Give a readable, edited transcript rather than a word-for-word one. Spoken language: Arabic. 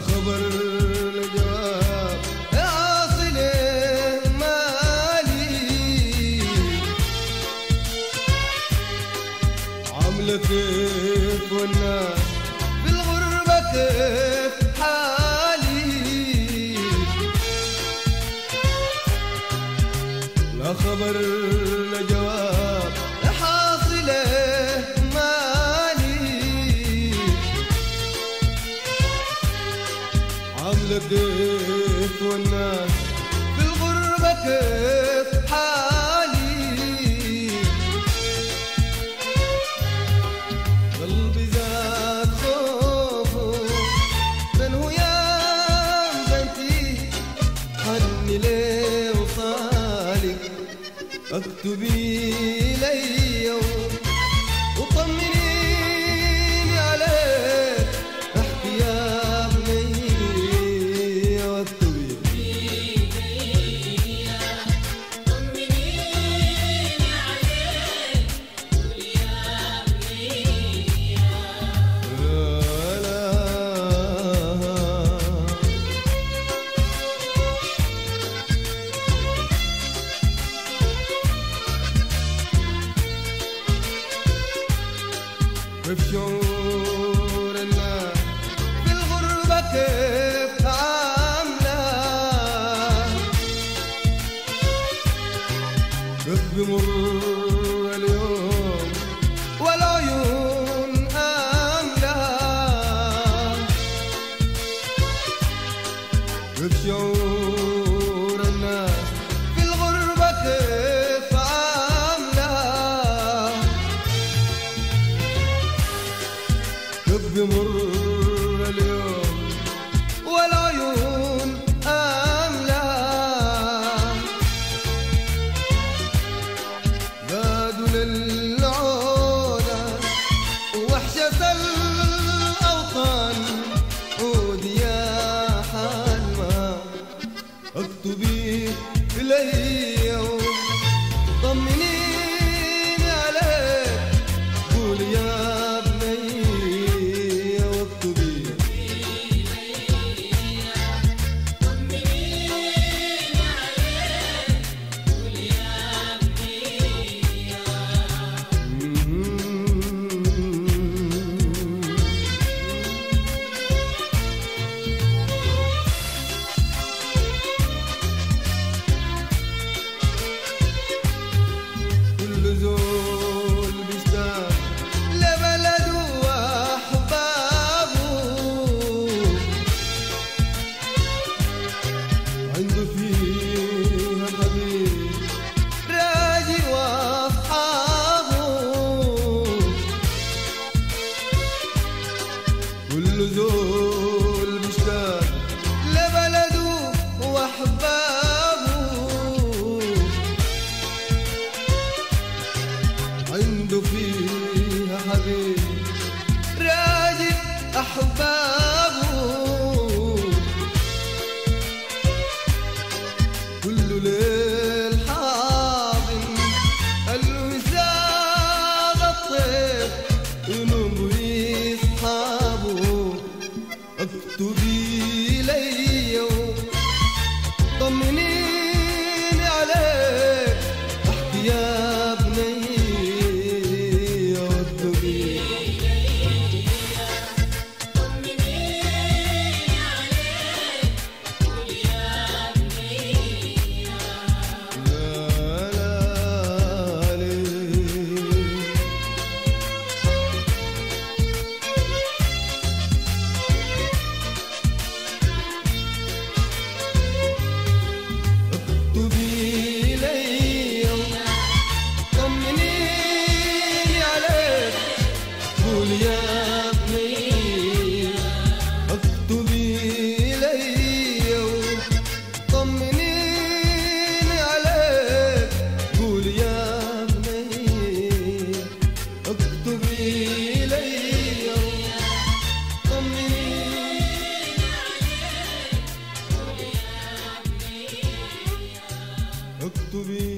خبر الجواب عاصل مالي عاملة كيف والناس بالغربة كيف حالي لا خبر لا جواب حاصل عاملة كيف والناس بالغربة كيف حالي قلبي زاد خوفه من هو يا بنتي حني ليه وصالك اكتبي لي وطمنيني عليك احكي يا كيف شعور الناس بالغربة كيف عاملة كيف بمر اليوم والعيون آملة كيف شعور الناس بالغربة كيف عاملة كيف بمر اليوم والعيون آملة زادوا للعودة وحشة الأوطان عود يا حلمة اكتبي إلي طمنيني عليك قول يا زول بيشتاق لبلده وأحبابه عنده فيها حبيب راجي وأصحابه كل زول بيشتاق لبلده وأحبابه عنده فيها حبيب راجل أحبابه كل ليل حاضن الوساد الطيف ينوم ويصحابه اكتبي لي طمنيني عليك احكي يا اكتبي